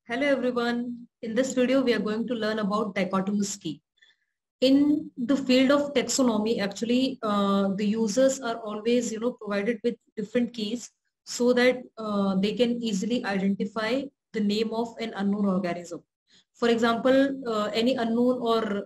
Hello everyone. In this video, we are going to learn about dichotomous key. In the field of taxonomy, actually, the users are always, provided with different keys so that they can easily identify the name of an unknown organism. For example, any unknown or,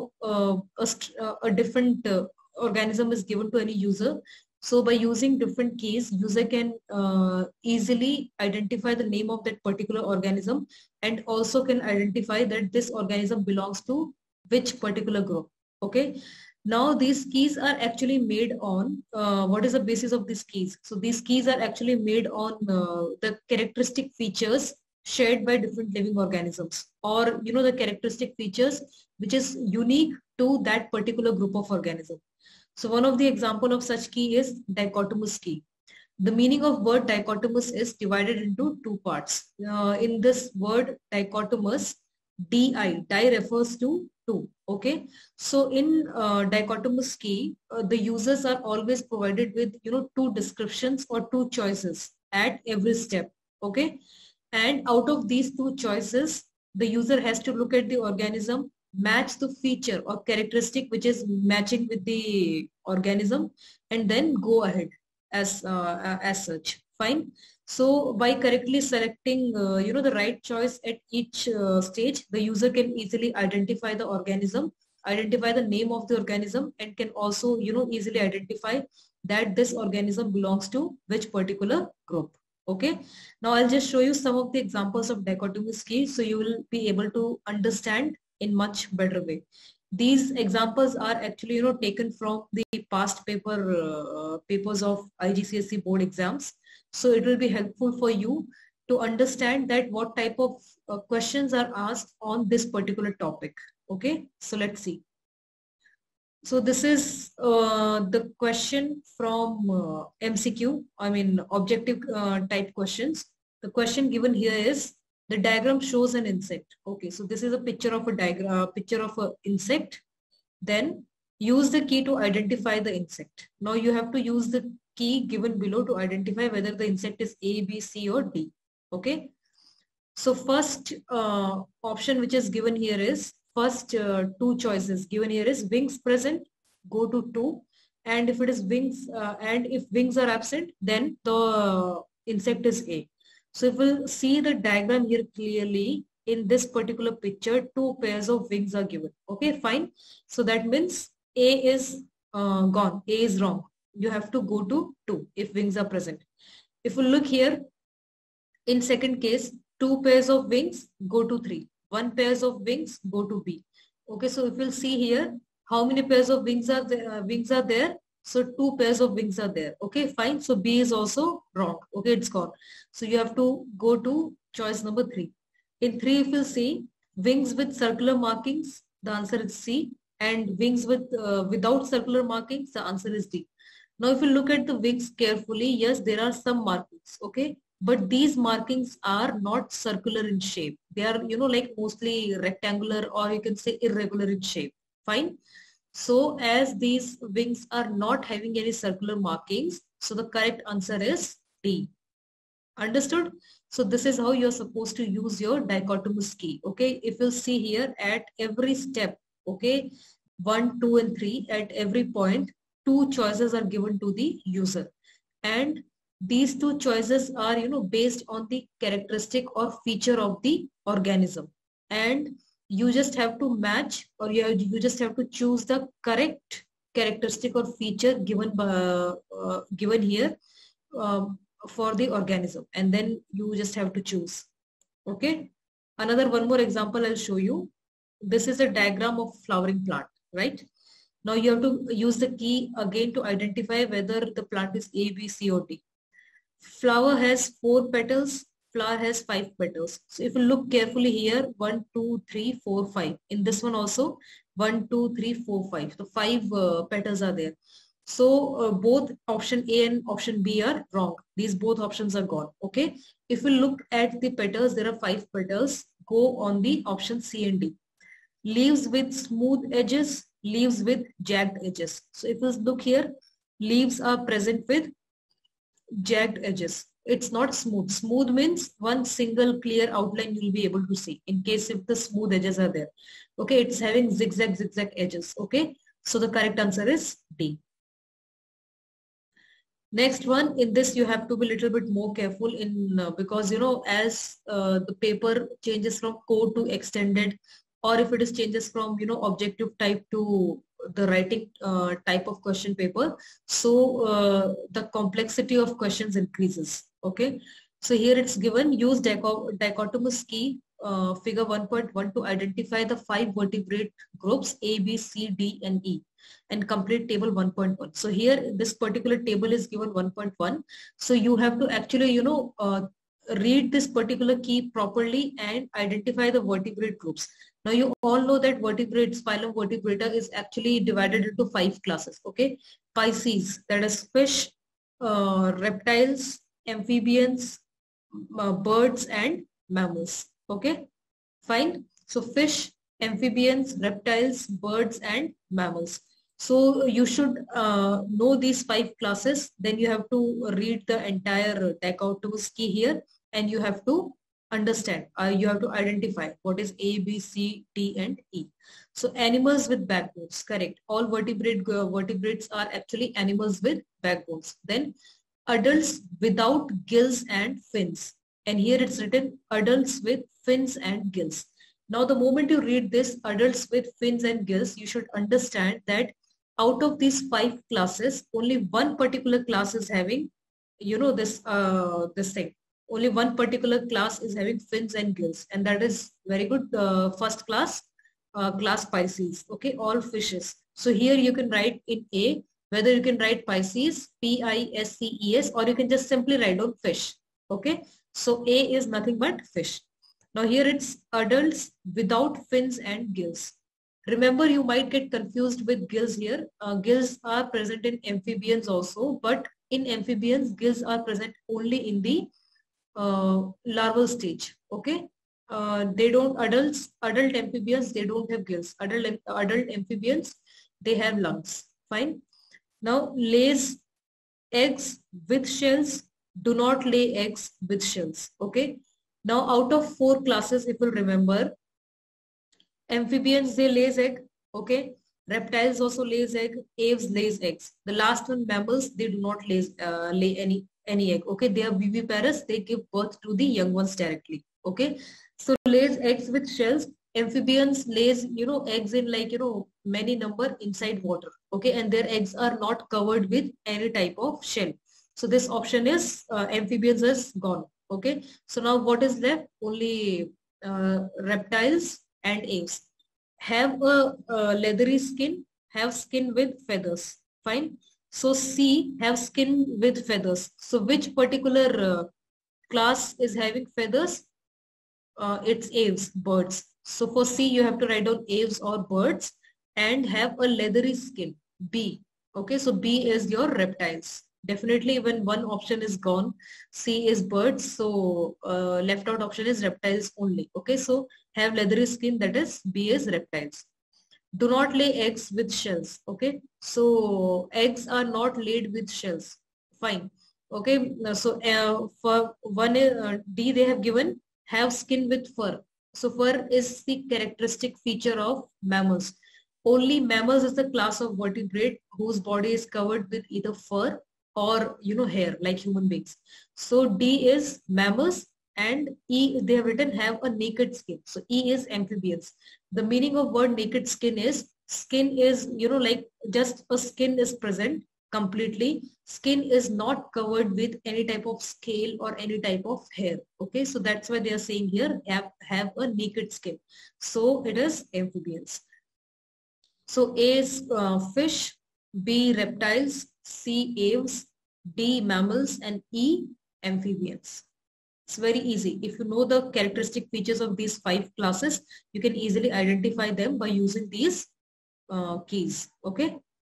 a different organism is given to any user. So by using different keys, user can easily identify the name of that particular organism and also can identify that this organism belongs to which particular group. Okay. Now these keys are actually made on, what is the basis of these keys? So these keys are actually made on the characteristic features shared by different living organisms, or the characteristic features which is unique to that particular group of organism. So one of the example of such key is dichotomous key. The meaning of word dichotomous is divided into two parts. In this word dichotomous, di refers to two. Okay. So in dichotomous key, the users are always provided with two descriptions or two choices at every step. Okay. And out of these two choices, the user has to look at the organism, match the feature or characteristic which is matching with the organism, and then go ahead as such. Fine. So by correctly selecting the right choice at each stage, the user can easily identify the organism, identify the name of the organism, and can also easily identify that this organism belongs to which particular group. Okay. Now I'll just show you some of the examples of dichotomous key so you will be able to understand in much better way. These examples are actually taken from the past papers of IGCSE board exams. So it will be helpful for you to understand that what type of questions are asked on this particular topic. Okay, so let's see. So this is the question from MCQ, I mean objective type questions. The question given here is, the diagram shows an insect. Okay, so this is a picture of a diagram, picture of an insect. Then use the key to identify the insect. Now you have to use the key given below to identify whether the insect is A, B, C or D. Okay. So first option which is given here is, first two choices given here is wings present, go to 2, and if it is wings and if wings are absent, then the insect is A. So if we'll see the diagram here clearly, in this particular picture, 2 pairs of wings are given. Okay, fine. So that means A is gone, A is wrong. You have to go to 2 if wings are present. If we look here, in second case, 2 pairs of wings, go to 3. 1 pairs of wings, go to B. Okay, so if we'll see here, how many pairs of wings are there? So 2 pairs of wings are there. Okay, fine. So B is also wrong. Okay, it's gone. So you have to go to choice number 3. In 3, if you'll see wings with circular markings, the answer is C. And wings with without circular markings, the answer is D. Now, if you look at the wings carefully, yes, there are some markings. Okay. But these markings are not circular in shape. They are, like mostly rectangular, or you can say irregular in shape. Fine. So as these wings are not having any circular markings, so the correct answer is D. Understood? So this is how you're supposed to use your dichotomous key. Okay. If you'll see here at every step, okay, 1, 2 and 3, at every point, 2 choices are given to the user. And these 2 choices are, based on the characteristic or feature of the organism. And you just have to match, or you just have to choose the correct characteristic or feature given given here for the organism, and then you just have to choose. Okay. One more example I'll show you. This is a diagram of flowering plant, right? Now you have to use the key again to identify whether the plant is A, B, C or D. Flower has 4 petals, flower has 5 petals. So if you look carefully here, 1, 2, 3, 4, 5. In this one also, 1, 2, 3, 4, 5. So 5 petals are there. So both option A and option B are wrong. These both options are gone. Okay. If we look at the petals, there are 5 petals. Go on the option C and D. Leaves with smooth edges, leaves with jagged edges. So if we look here, leaves are present with jagged edges. it's not smooth. Smooth means one single clear outline you'll be able to see in case if the smooth edges are there. Okay, it's having zigzag edges. Okay, so the correct answer is D. Next one, in this you have to be a little bit more careful in because as the paper changes from core to extended, or if it is changes from objective type to the writing type of question paper, so the complexity of questions increases. Okay, so here it's given, use dichotomous key figure 1.1 to identify the 5 vertebrate groups A, B, C, D and E and complete table 1.1. So here this particular table is given 1.1. So you have to actually read this particular key properly and identify the vertebrate groups. Now you all know that vertebrates, phylum Vertebrata is actually divided into 5 classes. Okay, Pisces, that is fish, reptiles, amphibians, birds and mammals. Okay, fine. So fish, amphibians, reptiles, birds and mammals. So you should know these 5 classes. Then you have to read the entire dichotomous key here and you have to understand. You have to identify what is A, B, C, D and E. So animals with backbones, correct. All vertebrates are actually animals with backbones. Then adults without gills and fins. And here it's written adults with fins and gills. Now the moment you read this adults with fins and gills, you should understand that out of these 5 classes, only one particular class is having, this thing. Only one particular class is having fins and gills, and that is very good. First class, class Pisces. Okay, all fishes. So here you can write in A, whether you can write Pisces, P-I-S-C-E-S, or you can just simply write down fish. Okay, so A is nothing but fish. Now here it's adults without fins and gills. Remember, you might get confused with gills here. Gills are present in amphibians also, but in amphibians, gills are present only in the larval stage. Okay, they don't, adult amphibians, they don't have gills. Adult amphibians, they have lungs. Fine. Now lays eggs with shells, do not lay eggs with shells. Okay. Now out of 4 classes, if you remember, amphibians, they lays egg. Okay. Reptiles also lays egg. Aves lays eggs. The last one, mammals, they do not lay any egg. Okay. They are viviparous. They give birth to the young ones directly. Okay. So lays eggs with shells. Amphibians lays, eggs in many number inside water. Okay. And their eggs are not covered with any type of shell. So this option is amphibians is gone. Okay. So now what is left? Only reptiles and aves. Have a leathery skin, have skin with feathers. Fine. So C, have skin with feathers. So which particular class is having feathers? It's aves, birds. So for C, you have to write down aves or birds and have a leathery skin. B. Okay, so B is your reptiles. Definitely when one option is gone, C is birds, so left out option is reptiles only. Okay, so have leathery skin, that is B is reptiles. Do not lay eggs with shells. Okay, so eggs are not laid with shells. Fine. Okay, so for one D they have given have skin with fur. So fur is the characteristic feature of mammals. Only mammals is the class of vertebrate whose body is covered with either fur or hair like human beings. So D is mammals and E they have written have a naked skin. So E is amphibians. The meaning of word naked skin is like just a skin is present completely. Skin is not covered with any type of scale or any type of hair. Okay, so that's why they are saying here have a naked skin. So it is amphibians. So A is fish, B reptiles, C aves, D mammals and E amphibians. It's very easy. If you know the characteristic features of these 5 classes, you can easily identify them by using these keys. Okay.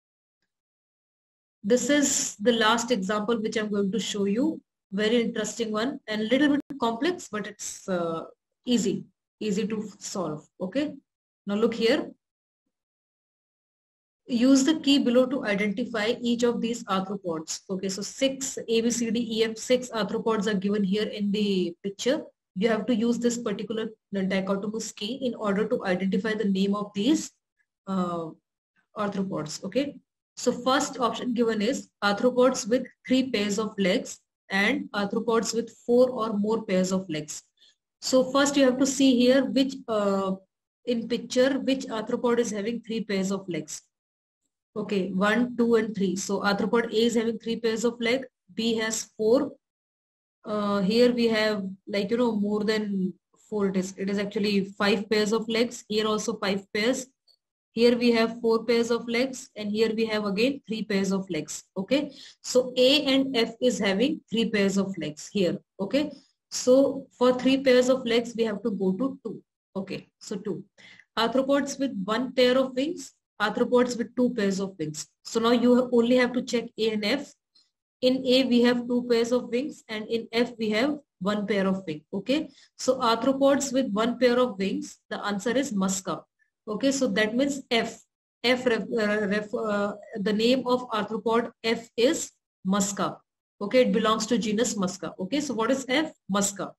This is the last example which I'm going to show you. Very interesting one and a little bit complex, but it's easy to solve. Okay. Now look here. Use the key below to identify each of these arthropods. Okay, so 6 A, B, C, D, E, F, 6 arthropods are given here in the picture. You have to use this particular dichotomous key in order to identify the name of these arthropods. Okay, so first option given is arthropods with 3 pairs of legs and arthropods with 4 or more pairs of legs. So first you have to see here which in picture which arthropod is having 3 pairs of legs. Okay, 1, 2, and 3. So arthropod A is having 3 pairs of leg. B has 4. Here we have more than 4. It is actually 5 pairs of legs. Here also 5 pairs. Here we have 4 pairs of legs, and here we have again 3 pairs of legs. Okay, so A and F is having 3 pairs of legs here. Okay, so for 3 pairs of legs we have to go to 2. Okay, so 2. Arthropods with 1 pair of wings, arthropods with 2 pairs of wings. So now you only have to check A and F. In A we have 2 pairs of wings, and in F we have 1 pair of wings. Okay, so arthropods with 1 pair of wings, the answer is Musca. Okay, so that means F. The name of arthropod F is Musca. Okay, it belongs to genus Musca. Okay, so what is F? Musca.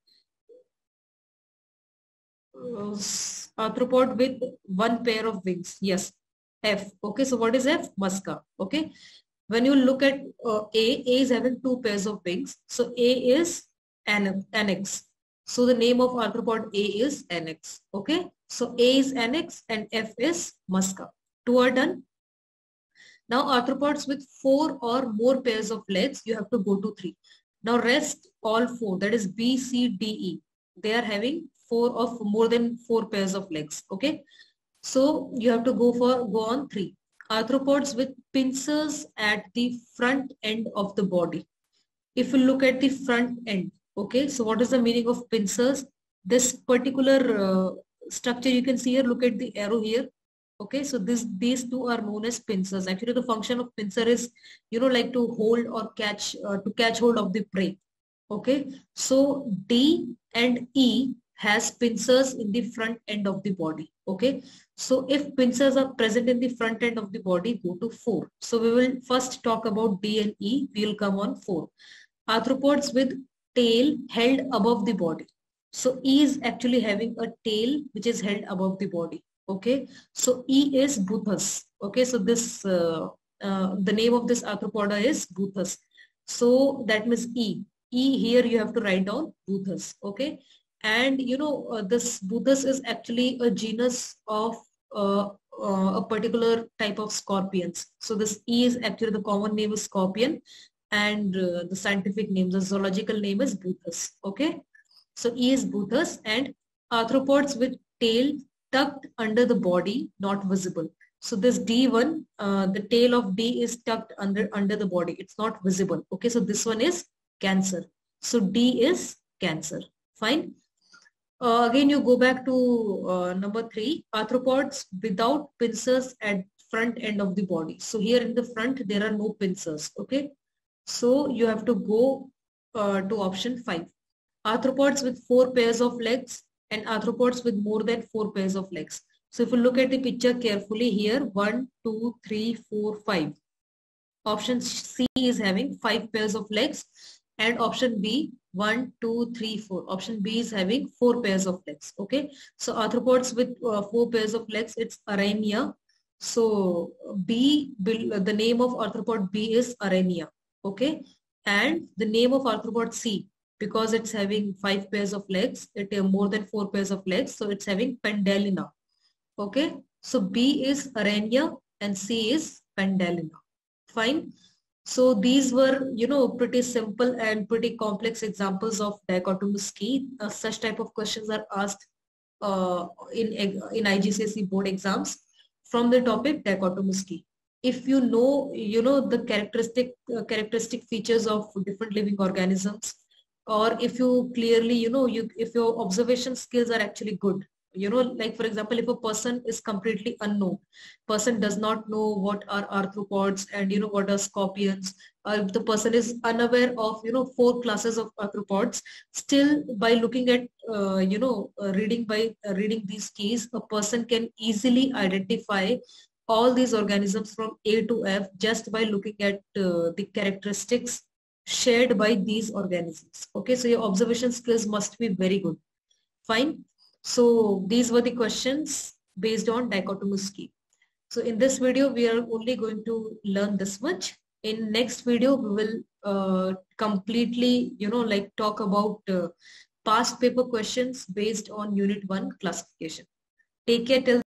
Arthropod with 1 pair of wings. Yes, F. Okay, so what is F? Musca. Okay, when you look at A is having 2 pairs of wings. So A is annex. So the name of arthropod A is annex. Okay, so A is annex and F is Musca. 2 are done. Now arthropods with 4 or more pairs of legs, you have to go to 3. Now rest all 4, that is B, C, D, E. They are having 4 of more than 4 pairs of legs. Okay, so you have to go on 3. Arthropods with pincers at the front end of the body. If you look at the front end, okay, so what is the meaning of pincers? This particular structure you can see here, look at the arrow here. Okay, so these two are known as pincers. Actually, the function of pincer is, like to hold or catch, to catch hold of the prey. Okay, so D and E has pincers in the front end of the body. Okay, so if pincers are present in the front end of the body, go to 4. So we will first talk about D and E. We will come on 4. Arthropods with tail held above the body. So E is actually having a tail which is held above the body. Okay, so E is Buthus. Okay, so this the name of this arthropoda is Buthus. So that means E. E here you have to write down Buthus. Okay, and this Buthus is actually a genus of a particular type of scorpions. So this E is actually the common name is scorpion, and the scientific name, the zoological name is Buthus. Okay, so E is Buthus, and arthropods with tail tucked under the body, not visible. So this D1, the tail of D is tucked under the body. It's not visible. Okay, so this one is Cancer. So D is Cancer. Fine. Again, you go back to number 3, arthropods without pincers at front end of the body. So here in the front, there are no pincers. Okay, so you have to go to option 5. Arthropods with 4 pairs of legs and arthropods with more than 4 pairs of legs. So if you look at the picture carefully here, 1, 2, 3, 4, 5. Option C is having 5 pairs of legs, and option B 1, 2, 3, 4. Option B is having 4 pairs of legs. Okay, so arthropods with 4 pairs of legs, it's Araenia. So B, the name of arthropod B is Araenia. Okay, and the name of arthropod C, because it's having 5 pairs of legs, it more than 4 pairs of legs, so it's having Pendalina. Okay, so B is Araenia and C is Pendalina. Fine. So these were, pretty simple and pretty complex examples of dichotomous key. Such type of questions are asked in IGCSE board exams from the topic dichotomous key. If you know the characteristic features of different living organisms, or if you clearly, if your observation skills are actually good, like for example, if a person is completely unknown, person does not know what are arthropods and what are scorpions, if the person is unaware of 4 classes of arthropods, still by looking at reading these keys, a person can easily identify all these organisms from A to F just by looking at the characteristics shared by these organisms. Okay, so your observation skills must be very good. Fine. So these were the questions based on dichotomous scheme. So in this video, we are only going to learn this much. In next video, we will completely, like talk about past paper questions based on Unit 1 classification. Take care till